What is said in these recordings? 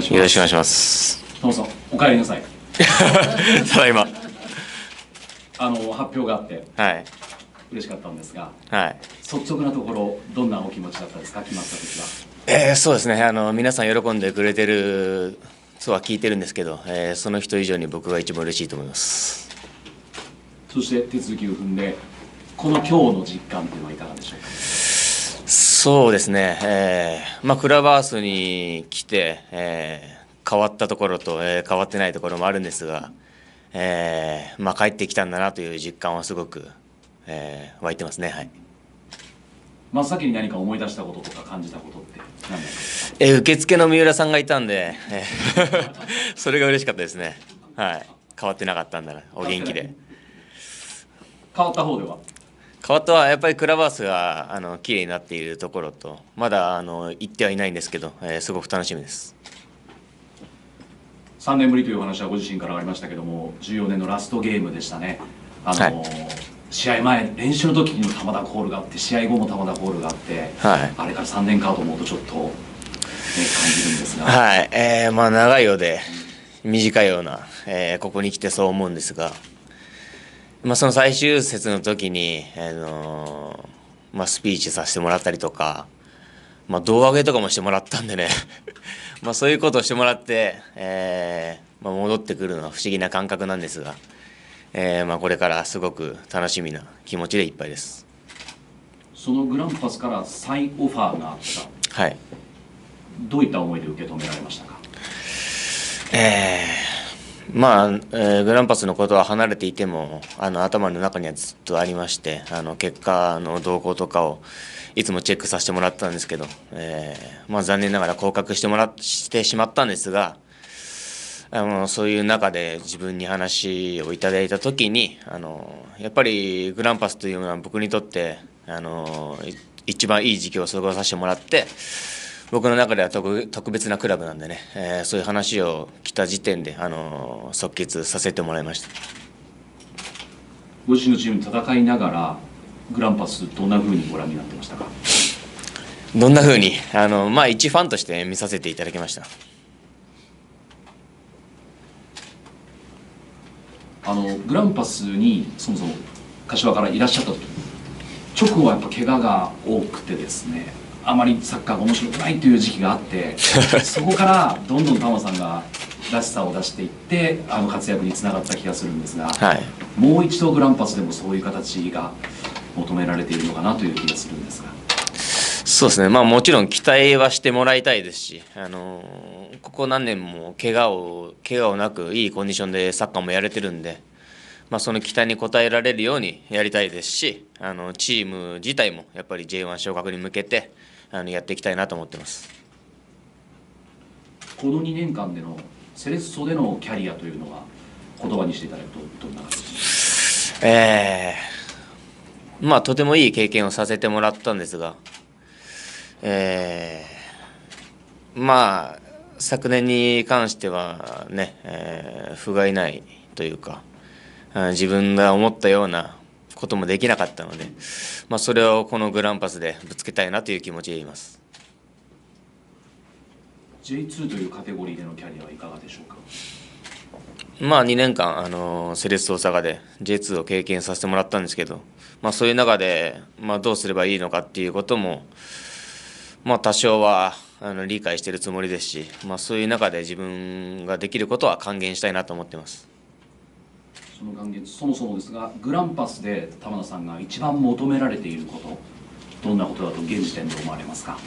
いします。 よろしくお願いします。 タモさん、お帰りなさい。 ただいま。 発表があって、 はい。 嬉しかったんですが、 はい。 率直なところ、どんなお気持ちだったですか、決まった時は。そうですね。皆さん喜んでくれてるとは聞いてるんですけど、その人以上に僕が一番嬉しいと思います。 そして手続きを踏んで、この今日の実感というのはいかがでしょうか。 そうですね。クラブハウスに来て、変わったところと、変わってないところもあるんですが、帰ってきたんだなという実感はすごく、湧いてますね。はい。 真っ先に何か思い出したこととか感じたことって何ですか。 受付の三浦さんがいたんで、それが嬉しかったですね。はい。変わってなかったんだな、お元気で。 変わった方では。 変わったはやっぱりクラブハウスが綺麗になっているところと、まだ行ってはいないんですけど、すごく楽しみです。 3年ぶりというお話はご自身からありましたけども、14年のラストゲームでしたね。はい、試合前、練習の時にも玉田コールがあって、試合後も玉田コールがあって、はい、あれから3年かと思うとちょっと、感じるんですが。 はい、長いようで短いような、ここに来てそう思うんですが、その最終節の時に、スピーチさせてもらったりとか、胴上げとかもしてもらったんでねそういうことをしてもらって、戻ってくるのは不思議な感覚なんですが、これからすごく楽しみな気持ちでいっぱいです。 そのグランパスから再オファーがあった、はい、どういった思いで受け止められましたか。 グランパスのことは離れていても頭の中にはずっとありまして、結果の動向とかをいつもチェックさせてもらったんですけど、残念ながら降格してしまったんですが、そういう中で自分に話をいただいた時にやっぱりグランパスというのは僕にとって一番いい時期を過ごさせてもらって、僕の中では特別なクラブなんでね、そういう話を来た時点で即決させてもらいました。 ご自身のチームと戦いながらグランパスどんな風にご覧になってましたか。 どんな風に一ファンとして見させていただきました。 グランパスにそもそも柏からいらっしゃった時、直後はやっぱ怪我が多くてですね、あまりサッカーが面白くないという時期があってそこからどんどん玉さんがらしさを出していって活躍につながった気がするんですが、はい、もう一度グランパスでもそういう形が求められているのかなという気がするんですが。 そうですね、もちろん期待はしてもらいたいですし、ここ何年も怪我をなくいいコンディションでサッカーもやれてるんで、その期待に応えられるようにやりたいですし、チーム自体もやっぱり J1 昇格に向けてやっていきたいなと思ってます。 この2年間でのセレッソでのキャリアというのは言葉にしていただくとどんな形ですか。とてもいい経験をさせてもらったんですが、昨年に関してはね、不甲斐ないというか、自分が思ったようなこともできなかったので、それをこのグランパスでぶつけたいなという気持ちでいます。 J2 というカテゴリーでのキャリアはいかがでしょうか。 2年間セレッソ大阪で J2 を経験させてもらったんですけど、そういう中で、どうすればいいのかっていうことも、多少は理解しているつもりですし、そういう中で自分ができることは還元したいなと思っています。 その還元、そもそもですが、グランパスで玉田さんが一番求められていること、どんなことだと現時点で思われますか。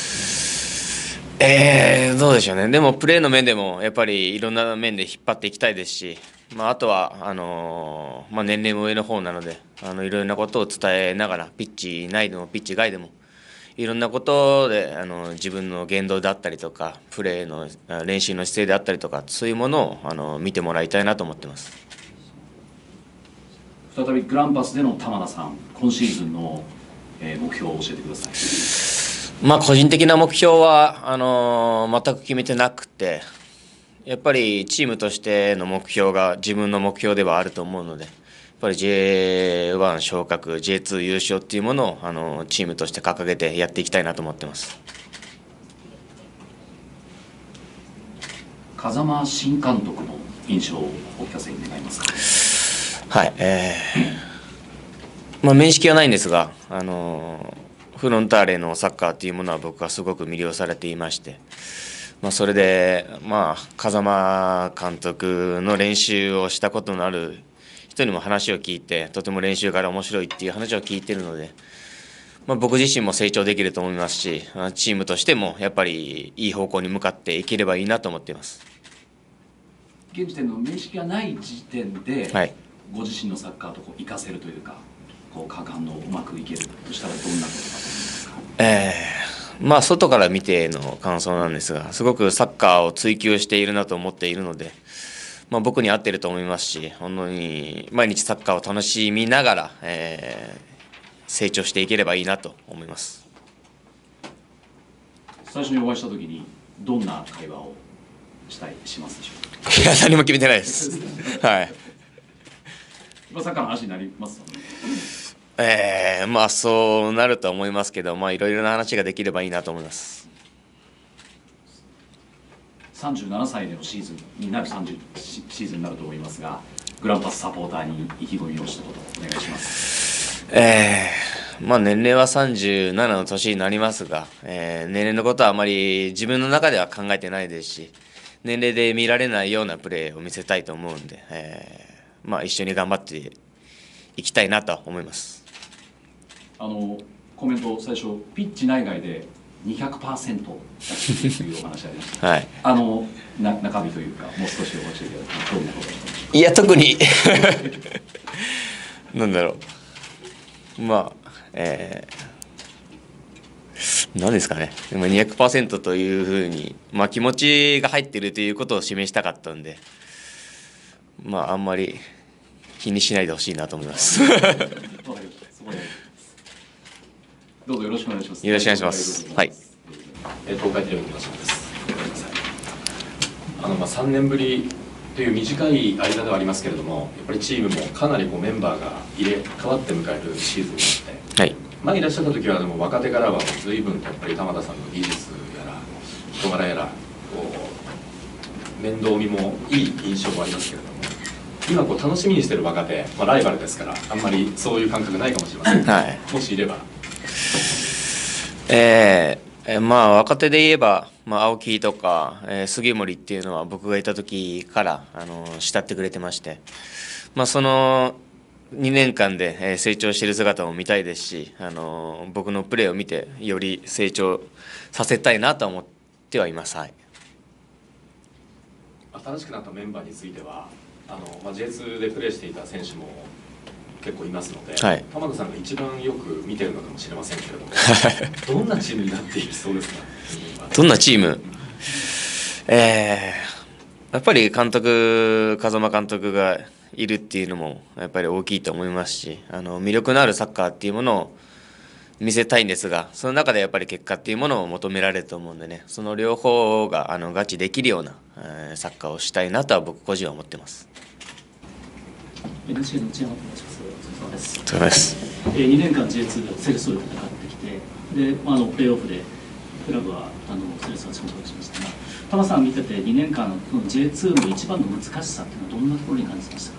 どうでしょうね。でもプレーの面でもやっぱりいろんな面で引っ張っていきたいですし、あとは年齢も上の方なのでいろんなことを伝えながら、ピッチ内でもピッチ外でもいろんなことで自分の言動であったりとか、プレーの練習の姿勢であったりとか、そういうものを見てもらいたいなと思ってます。 再びグランパスでの玉田さん、今シーズンの目標を教えてください。 個人的な目標は全く決めてなくて、やっぱりチームとしての目標が自分の目標ではあると思うので、やっぱり J1 昇格、J2 優勝っていうものをチームとして掲げてやっていきたいなと思ってます。 風間新監督の印象をお聞かせ願いますか。 はい、面識はないんですが、フロンターレのサッカーというものは僕はすごく魅了されていまして、それで、風間監督の練習をしたことのある人にも話を聞いて、とても練習から面白いっていう話を聞いているので、僕自身も成長できると思いますし、チームとしてもやっぱりいい方向に向かっていければいいなと思っています。 現時点の面識がない時点で、 はい、 ご自身のサッカーと活かせるというか、果敢のうまくいけるとしたらどんなことだと思いますか。 外から見ての感想なんですが、すごくサッカーを追求しているなと思っているので、僕に合っていると思いますし、本当に毎日サッカーを楽しみながら、成長していければいいなと思います。 最初にお会いしたときにどんな会話をしますでしょうか。 いや、何も決めてないです。はい。 サッカーの話になりますよね。 そうなると思いますけど、いろいろな話ができればいいなと思います。 37歳でのシーズンになるシーズンになると思いますが、グランパスサポーターに意気込みを一言お願いします。 年齢は37の年になりますが、年齢のことはあまり自分の中では考えてないですし、年齢で見られないようなプレーを見せたいと思うんで、一緒に頑張っていきたいなと思います。 コメント最初ピッチ内外で200%だというお話ありました。 はい。 中身というか、もう少しお教えていただきどんなことですか。 いや、特になんだろう、何ですかね、200% というふうに、気持ちが入っているということを示したかったんで、あんまり気にしないでほしいなと思います。 どうぞよろしくお願いします。 よろしくお願いします。はい。 東海テレビの場所です。3年ぶりという短い間ではありますけれども、やっぱりチームもかなりメンバーが入れ替わって迎えるシーズンなので、 はい、 前いらっしゃった時はでも若手からは随分とやっぱり玉田さんの技術やら人柄やら面倒見もいい印象もありますけれども、今楽しみにしてる若手、ライバルですからあんまりそういう感覚ないかもしれません、 はい、 もしいれば。 若手で言えば、青木とか、杉森っていうのは僕がいた時から慕ってくれてまして、その2年間で成長している姿も見たいですし、僕のプレーを見てより成長させたいなと思ってはいます。はい、 新しくなったメンバーについてはJ2 でプレーしていた選手も結構いますので、はい、玉田さんが一番よく見てるのかもしれませんけれどもどんなチームになっていきそうですか。 どんなチーム、やっぱり風間監督がいるっていうのもやっぱり大きいと思いますし、魅力のあるサッカーっていうものを見せたいんですが、その中でやっぱり結果っていうものを求められると思うんでね、その両方が合致できるようなサッカーをしたいなとは僕個人は思ってます。 NHK の内山と申します。お疲れ様です。 お疲れ様です。 2年間 J2 でセレッソで戦ってきて、でプレーオフでクラブはセレッソが昇格しましたが、玉さん見てて2年間の J2 の一番の難しさっていうのはどんなところに感じま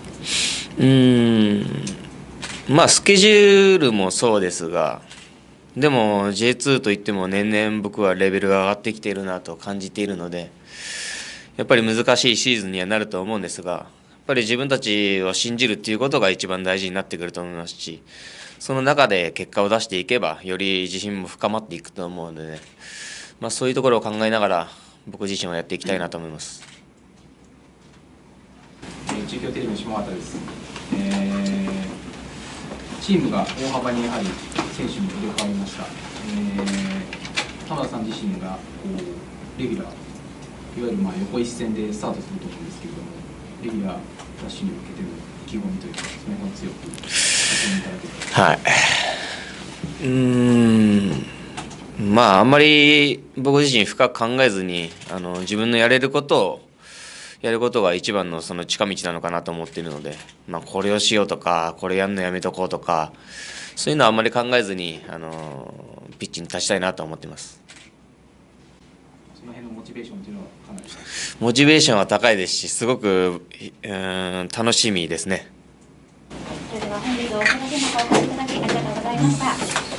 したか。 スケジュールもそうですが、でも J2 といっても年々僕はレベルが上がってきているなと感じているので、やっぱり難しいシーズンにはなると思うんですが、やっぱり自分たちを信じるっていうことが一番大事になってくると思いますし、その中で結果を出していけばより自信も深まっていくと思うので、そういうところを考えながら僕自身はやっていきたいなと思います。 中京テレビの下畑です。チームが大幅にやはり選手に入れ替わりました。玉田さん自身がレギュラー、いわゆる横一線でスタートすると思うんですけれども、レギュラーラッシュに向けての意気込みというか、その辺を強く教えていただければ。あんまり僕自身深く考えずに自分のやれることをやることが一番のその近道なのかなと思っているので、これをしようとかこれやるのやめとこうとかそういうのはあんまり考えずにピッチに立ちたいなと思っています。 その辺のモチベーションというのはかなりモチベーションは高いですし、すごく楽しみですね。 それでは本日お忙しい中お越しいただきありがとうございました。